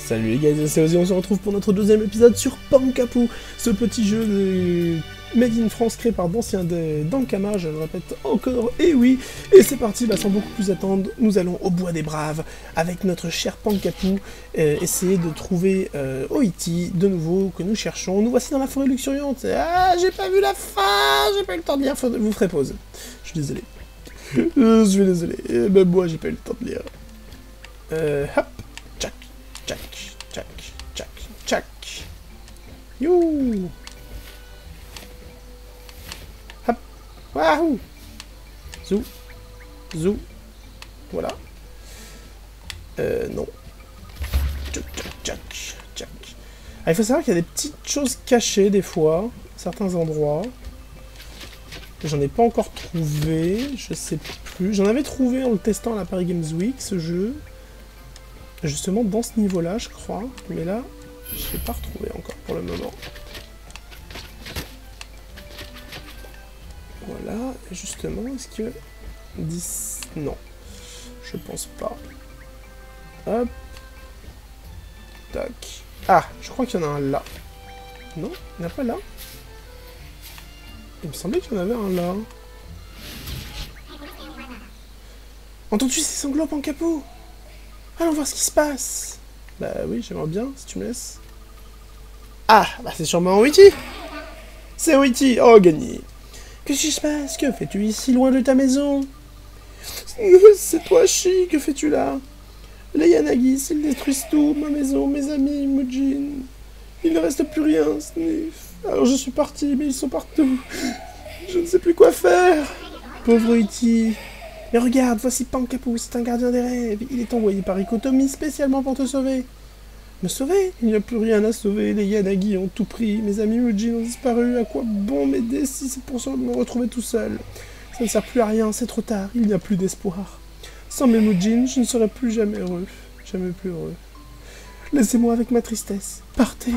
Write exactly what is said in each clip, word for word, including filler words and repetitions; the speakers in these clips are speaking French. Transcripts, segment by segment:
Salut les gars, c'est Ozzy, on se retrouve pour notre deuxième épisode sur Pankapu, ce petit jeu de Made in France créé par d'anciens d'Ankama, je le répète encore, et oui, et c'est parti, bah, sans beaucoup plus attendre, nous allons au Bois des Braves, avec notre cher Pankapu, euh, essayer de trouver euh, Oiti, de nouveau, que nous cherchons. Nous voici dans la forêt luxuriante. Ah, j'ai pas vu la fin, j'ai pas eu le temps de lire, faut... vous ferez pause. Je suis désolé. Je suis désolé, même moi j'ai pas eu le temps de lire. Euh, hop, tchac, tchac, tchac, tchac, tchac. You. Hop, wahou. Zou, zou, voilà. Euh, non. Tchac, tchac, tchac, tchac. Ah, il faut savoir qu'il y a des petites choses cachées des fois, à certains endroits. J'en ai pas encore trouvé, je sais plus. J'en avais trouvé en le testant à la Paris Games Week, ce jeu. Justement dans ce niveau-là, je crois. Mais là, je l'ai pas retrouvé encore pour le moment. Voilà, et justement, est-ce que... dix... Non, je pense pas. Hop. Tac. Ah, je crois qu'il y en a un là. Non, il n'y en a pas là. Il me semblait qu'il y en avait un là. Entends-tu ces sanglots, Pankapu? Allons voir ce qui se passe. Bah oui, j'aimerais bien, si tu me laisses. Ah, bah c'est sûrement Oiti. C'est Oiti, oh gagné. Qu'est-ce qui se passe? Que fais-tu ici, loin de ta maison? C'est toi, Chi, que fais-tu là? Les Yanagis, ils détruisent tout, ma maison, mes amis, Mujin. Il ne reste plus rien, Sniff. Alors je suis parti, mais ils sont partout. Je ne sais plus quoi faire. Pauvre Oiti. Mais regarde, voici Pankapu, c'est un gardien des rêves. Il est envoyé par Ikotomi spécialement pour te sauver. Me sauver? Il n'y a plus rien à sauver. Les Yanagi ont tout pris. Mes amis Mujin ont disparu. À quoi bon m'aider si c'est pour ça de me retrouver tout seul? Ça ne sert plus à rien, c'est trop tard. Il n'y a plus d'espoir. Sans mes Mujin, je ne serai plus jamais heureux. Jamais plus heureux. Laissez-moi avec ma tristesse. Partez.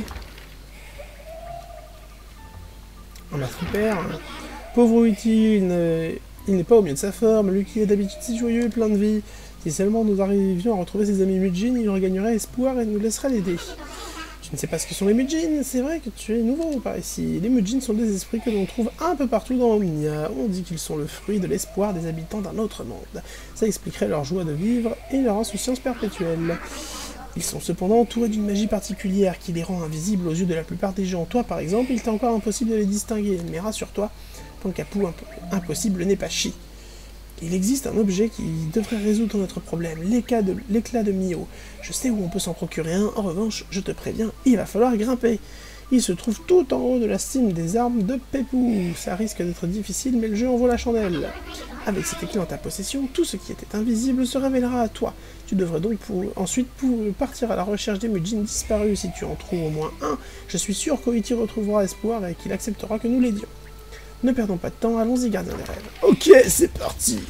Oh bah super. Pauvre Oiti, il n'est... Il n'est pas au mieux de sa forme, lui qui est d'habitude si joyeux et plein de vie. Si seulement nous arrivions à retrouver ses amis Mujin, il regagnerait espoir et nous laisserait l'aider. Je ne sais pas ce que sont les Mujin, c'est vrai que tu es nouveau par ici. Les Mujin sont des esprits que l'on trouve un peu partout dans Omnia. On dit qu'ils sont le fruit de l'espoir des habitants d'un autre monde. Ça expliquerait leur joie de vivre et leur insouciance perpétuelle. Ils sont cependant entourés d'une magie particulière qui les rend invisibles aux yeux de la plupart des gens. Toi par exemple, il t'est encore impossible de les distinguer, mais rassure-toi, Pankapu, impossible n'est pas Chi. Il existe un objet qui devrait résoudre notre problème, l'éclat de, l'éclat de Mio. Je sais où on peut s'en procurer un, en revanche, je te préviens, il va falloir grimper. Il se trouve tout en haut de la cime des arbres de Pepou. Ça risque d'être difficile, mais le jeu en vaut la chandelle. Avec cet éclat en ta possession, tout ce qui était invisible se révélera à toi. Tu devrais donc pour, ensuite pour partir à la recherche des Mujin disparus. Si tu en trouves au moins un, je suis sûr qu'Oiti retrouvera espoir et qu'il acceptera que nous l'aidions. Ne perdons pas de temps, allons-y, gardien des rêves. Ok, c'est parti.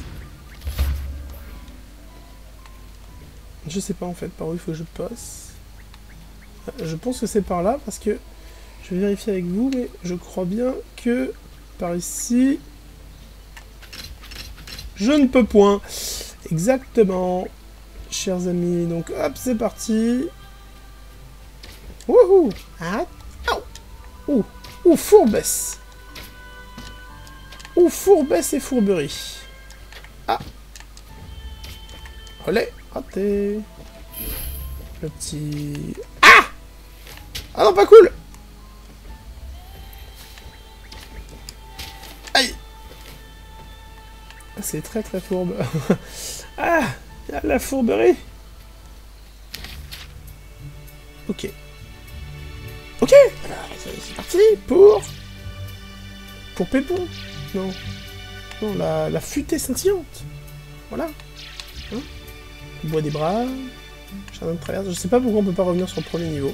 Je sais pas en fait par où il faut que je passe. Je pense que c'est par là parce que je vais vérifier avec vous, mais je crois bien que par ici... Je ne peux point. Exactement, chers amis. Donc hop, c'est parti. Wouhou. Ah, ouh, ouh, fourbesse. Ou fourbesse et fourberie. Ah. Olé, raté. Le petit... Ah. Ah non, pas cool. Aïe. C'est très très fourbe. Ah, la fourberie. Ok. Ok. C'est parti pour... Pour Pépon. Non, non, la, la futée scintillante. Voilà. Hein, le Bois des Braves. Jardin de traverse. Je sais pas pourquoi on peut pas revenir sur le premier niveau.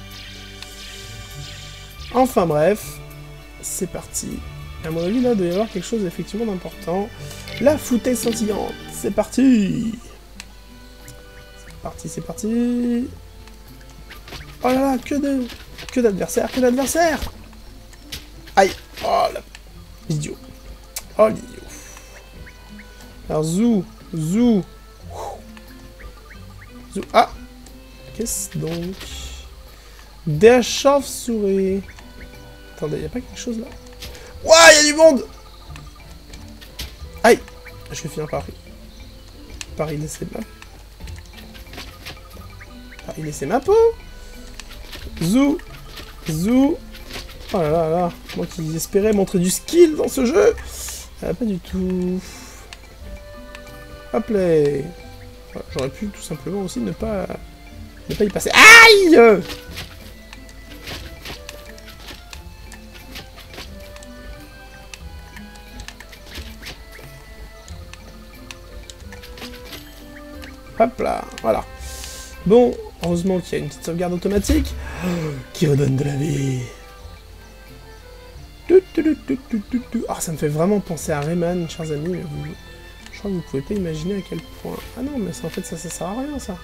Enfin bref, c'est parti. À mon avis, là, il doit y avoir quelque chose effectivement d'important. La futée scintillante. C'est parti. C'est parti, c'est parti. Oh là là, que de... Que d'adversaires, que d'adversaires. Aïe. Oh là. Idiot. Oh l'idiot. Alors zou, zou. Zou. Ah. Qu'est-ce donc? Des chauves-souris. Attendez, y a pas quelque chose là? Ouah, y a du monde! Aïe! Je vais finir par... par y laisser ma... Par y laisser ma peau! Zou! Zou! Oh là là là! Moi qui espérais montrer du skill dans ce jeu! Ah, pas du tout. Hop là! Voilà, j'aurais pu tout simplement aussi ne pas... ne pas y passer. Aïe! Hop là, voilà. Bon, heureusement qu'il y a une petite sauvegarde automatique qui redonne de la vie. Ah, ça me fait vraiment penser à Rayman, chers amis, mais vous... je crois que vous pouvez pas imaginer à quel point... Ah non, mais ça, en fait, ça, ça sert à rien, ça.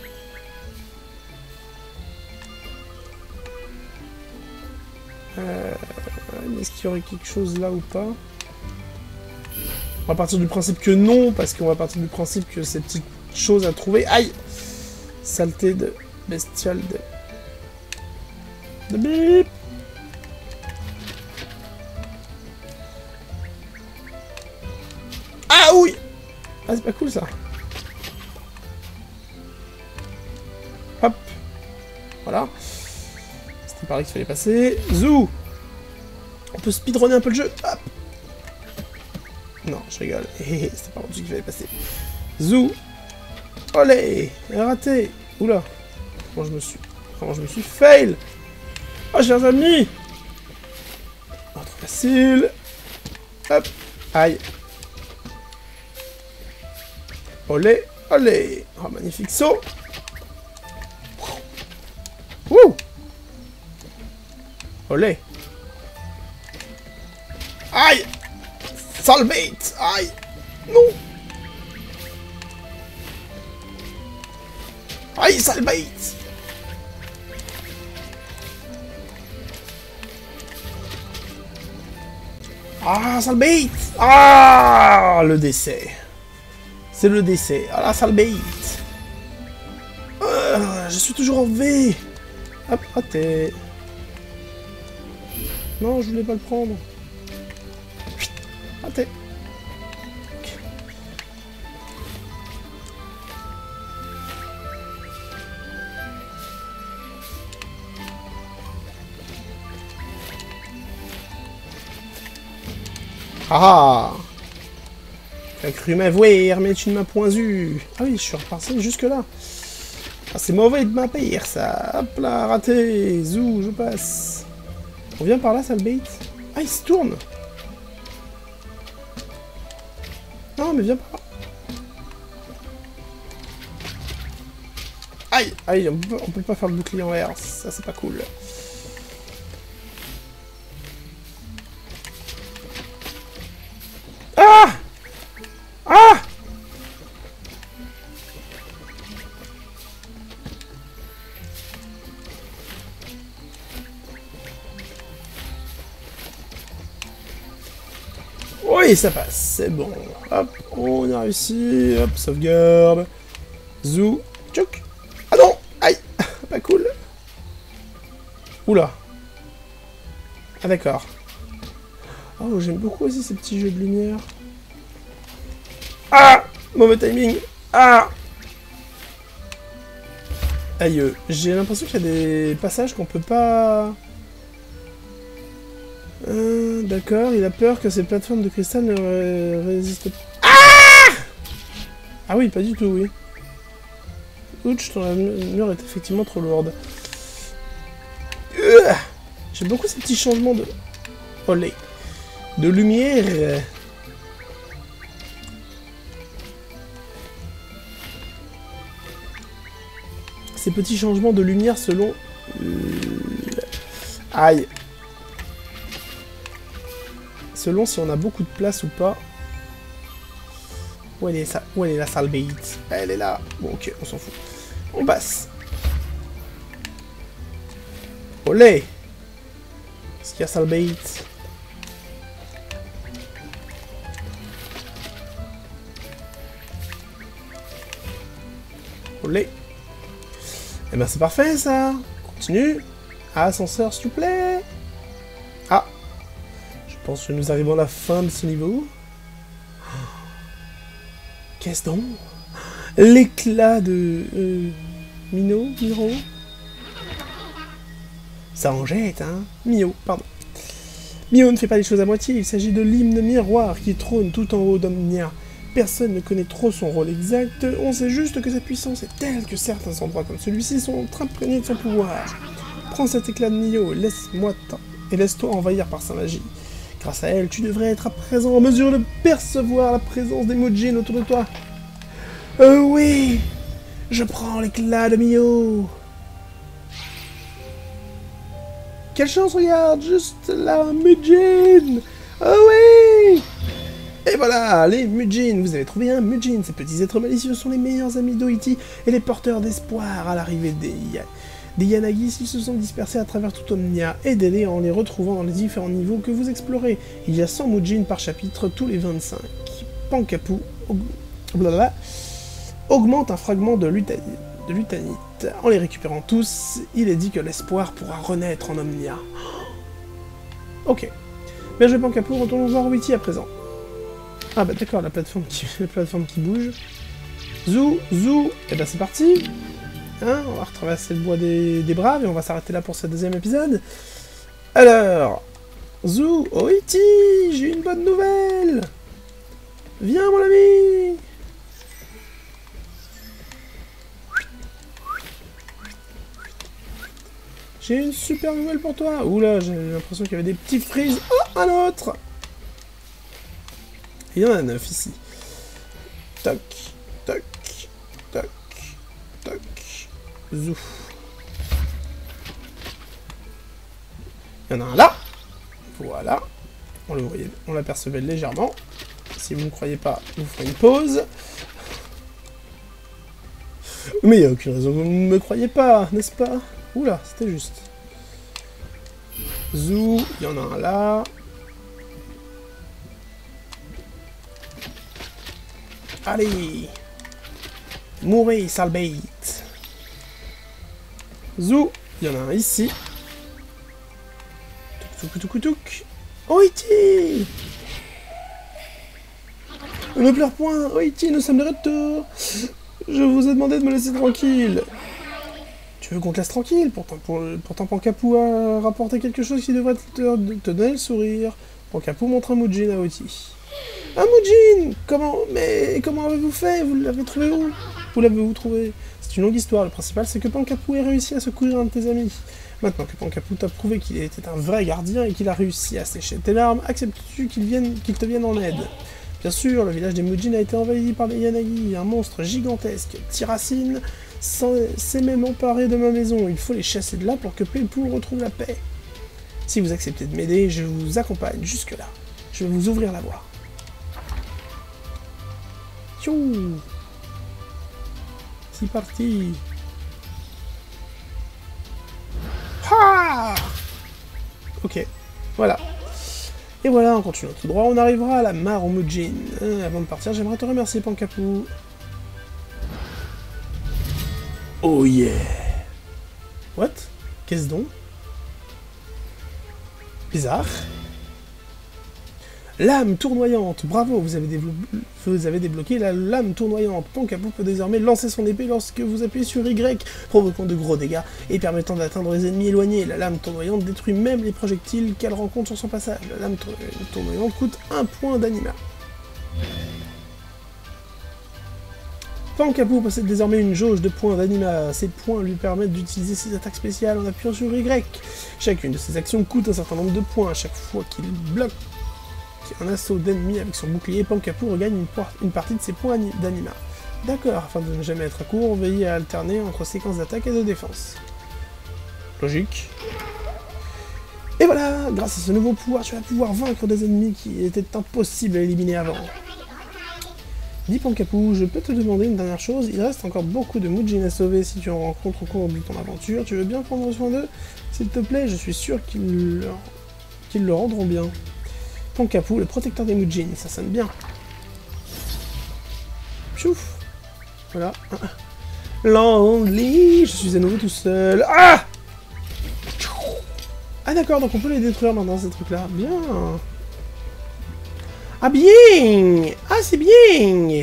Euh... Est-ce qu'il y aurait quelque chose là ou pas? On va partir du principe que non, parce qu'on va partir du principe que ces petites choses à trouver... Aïe! Saleté de bestiole de... de bip! Ah oui! Ah, c'est pas cool ça. Hop. Voilà. C'était par là qu'il fallait passer. Zou! On peut speedrunner un peu le jeu. Hop. Non, je rigole. C'était pas au-dessus qu'il fallait passer. Zou! Olé! Raté! Oula! Comment je me suis... Comment je me suis fail! Oh, chers amis! Oh, trop facile! Hop! Aïe! Olé! Olé! Oh, magnifique saut! Wouh! Olé! Aïe! Sale bête! Aïe! Non! Aïe, sale bête! Ah, sale bête! Ah, le décès. C'est le décès. Ah, la sale bête. Euh, je suis toujours en V. Hop, raté. Non, je voulais pas le prendre. Raté. Ah! Tu as cru m'avoir, mais tu ne m'as point eu. Ah oui, je suis reparti jusque là. Ah, c'est mauvais de ma part, ça. Hop là, raté. Zou, je passe. On vient par là, sale bait. Ah, il se tourne. Non, mais viens par là. Aïe, aïe, on peut, on peut pas faire le bouclier en l'air. Ça, c'est pas cool. Ah! Ah! Oui, ça passe, c'est bon. Hop, on a réussi. Hop, sauvegarde. Zou. Tchouk. Ah non! Aïe! Pas cool. Oula. Ah d'accord. Oh, j'aime beaucoup aussi ces petits jeux de lumière. Ah! Mauvais timing. Ah! Aïe, j'ai l'impression qu'il y a des passages qu'on peut pas... Euh, d'accord, il a peur que ces plateformes de cristal ne ré résistent pas. Ah! Ah oui, pas du tout, oui. Ouch, ton mur est effectivement trop lourde. Euh, J'aime beaucoup ces petits changements de... Olé. De lumière. Ces petits changements de lumière selon... Aïe. Selon si on a beaucoup de place ou pas. Où elle est, ça Où elle est la sale bête? Elle est là. Bon, ok, on s'en fout. On passe. Olé. Est-ce qu'il y a sale bête? Olé. Eh ben c'est parfait ça. Continue. Ascenseur s'il vous plaît. Ah. Je pense que nous arrivons à la fin de ce niveau. Qu'est-ce donc? L'éclat de... Euh, Mino, Miro. Ça en jette, hein. Mio, pardon. Mio ne fait pas les choses à moitié, il s'agit de l'hymne miroir qui trône tout en haut d'Omnia. Personne ne connaît trop son rôle exact, on sait juste que sa puissance est telle que certains endroits comme celui-ci sont imprégnés de son pouvoir. Prends cet éclat de Mio, laisse-moi et laisse-toi envahir par sa magie. Grâce à elle, tu devrais être à présent en mesure de percevoir la présence des Mujin autour de toi. Euh oui, je prends l'éclat de Mio. Quelle chance, regarde, juste là, Mujin. Oh oui. Et voilà, les Mujin, vous avez trouvé un Mujin. Ces petits êtres malicieux sont les meilleurs amis d'Oiti et les porteurs d'espoir à l'arrivée des, des Yanagi s'ils se sont dispersés à travers toute Omnia. Aidez-les en les retrouvant dans les différents niveaux que vous explorez. Il y a cent Mujin par chapitre tous les vingt-cinq. Pankapu blablabla, augmente un fragment de l'utanite. De l'utanite. En les récupérant tous, il est dit que l'espoir pourra renaître en Omnia. Ok. Bien joué Pankapu, retournons voir Oiti à présent. Ah bah d'accord, la plateforme qui, la plateforme qui bouge. Zou, zou, et ben c'est parti. Hein, on va retraverser le bois des, des braves et on va s'arrêter là pour ce deuxième épisode. Alors, Zou, Oiti, j'ai une bonne nouvelle. Viens mon ami. J'ai une super nouvelle pour toi. Oula, j'ai l'impression qu'il y avait des petits frises. Oh, un autre. Il y en a neuf ici. Toc, toc, toc, toc, zou. Il y en a un là. Voilà. On le voyait, on l'apercevait légèrement. Si vous ne croyez pas, vous ferez une pause. Mais il n'y a aucune raison que vous ne me croyez pas, n'est-ce pas? Oula, c'était juste. Zou, il y en a un là. Allez! Mourez, sale bête! Zou! Il y en a un ici. Touk touk touk touk. Oiti! Ne pleure point! Oiti, nous sommes de retour! Je vous ai demandé de me laisser tranquille! Tu veux qu'on te laisse tranquille? Pourtant, pour, pourtant Pankapu a rapporté quelque chose qui devrait te, te donner le sourire. Pankapu montre un Mujin à Oiti. Un Mujin! Comment... Mais comment avez-vous fait? Vous l'avez trouvé où? Où l'avez-vous trouvé? C'est une longue histoire, le principal c'est que Pankapu ait réussi à secourir un de tes amis. Maintenant que Pankapu t'a prouvé qu'il était un vrai gardien et qu'il a réussi à sécher tes larmes, acceptes-tu qu'il vienne... qu'il te vienne en aide? Bien sûr, le village des Mujin a été envahi par les Yanagi, un monstre gigantesque, Tiracine, s'est même emparé de ma maison, il faut les chasser de là pour que Pelpu retrouve la paix. Si vous acceptez de m'aider, je vous accompagne jusque-là. Je vais vous ouvrir la voie. Tchou! C'est parti! Ha! Ok, voilà. Et voilà, en continuant tout droit, on arrivera à la mare au Mujin. Euh, avant de partir, j'aimerais te remercier, Pankapu. Oh yeah! What? Qu'est-ce donc? Bizarre. Lame tournoyante, bravo, vous avez, vous avez débloqué la lame tournoyante. Pankapu peut désormais lancer son épée lorsque vous appuyez sur Y, provoquant de gros dégâts et permettant d'atteindre les ennemis éloignés. La lame tournoyante détruit même les projectiles qu'elle rencontre sur son passage. La lame tournoyante coûte un point d'anima. Pankapu possède désormais une jauge de points d'anima. Ces points lui permettent d'utiliser ses attaques spéciales en appuyant sur Y. Chacune de ses actions coûte un certain nombre de points. À chaque fois qu'il bloque un assaut d'ennemis avec son bouclier, Pankapu regagne une, une partie de ses points d'anima. D'accord, afin de ne jamais être à court, veillez à alterner entre séquences d'attaque et de défense. Logique. Et voilà, grâce à ce nouveau pouvoir, tu vas pouvoir vaincre des ennemis qui étaient impossibles à éliminer avant. Dis Pankapu, je peux te demander une dernière chose, il reste encore beaucoup de Mujin à sauver si tu en rencontres au cours de ton aventure, tu veux bien prendre soin d'eux? S'il te plaît, je suis sûr qu'ils leur... qu'ils le rendront bien. Pankapu, le protecteur des Mujin, ça sonne bien. Chouf. Voilà. Lonely, je suis à nouveau tout seul. Ah! Ah d'accord, donc on peut les détruire maintenant, ces trucs-là. Bien. Ah bien! Ah c'est bien!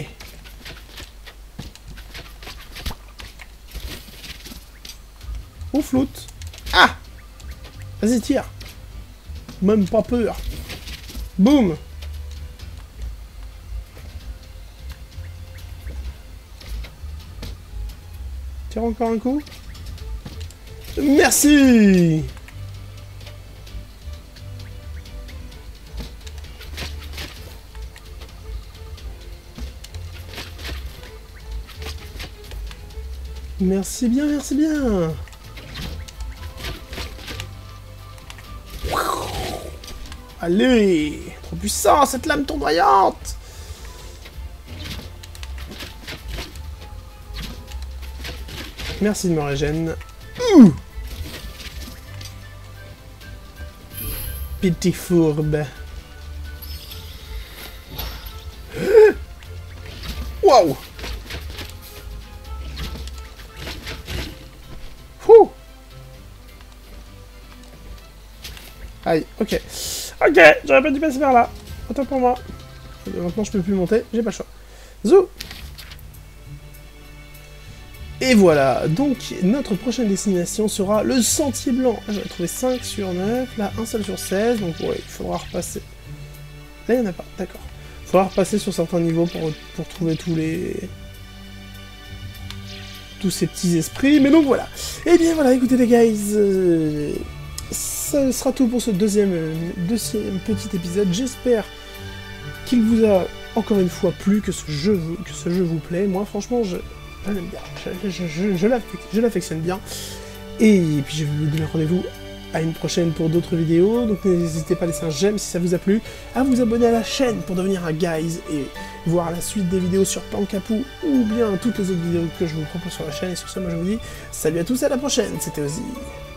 On floute. Ah! Vas-y, tire. Même pas peur. Boum! Tire encore un coup. Merci! Merci bien, merci bien. Allez, trop puissant cette lame tournoyante. Merci de me régénérer. Ouh. Petit fourbe. Waouh. Ouh. Aïe, ok. Ok, j'aurais pas dû passer par là. Attends pour moi. Maintenant je peux plus monter, j'ai pas le choix. Zou. Et voilà, donc notre prochaine destination sera le Sentier Blanc. J'avais trouvé cinq sur neuf, là un seul sur seize, donc ouais, il faudra repasser. Là il n'y en a pas, d'accord. Il faudra repasser sur certains niveaux pour, pour trouver tous les... tous ces petits esprits, mais donc voilà. Et bien voilà, écoutez les guys, euh, ça sera tout pour ce deuxième, deuxième petit épisode. J'espère qu'il vous a encore une fois plu, que ce jeu, que ce jeu vous plaît. Moi franchement, je... je l'aime bien, je, je, je, je, je l'affectionne bien. Et puis je vais vous donner rendez-vous à une prochaine pour d'autres vidéos. Donc n'hésitez pas à laisser un j'aime si ça vous a plu, à vous abonner à la chaîne pour devenir un guys et voir la suite des vidéos sur Pankapoo ou bien toutes les autres vidéos que je vous propose sur la chaîne. Et sur ce, moi je vous dis salut à tous et à la prochaine, c'était Ozzy.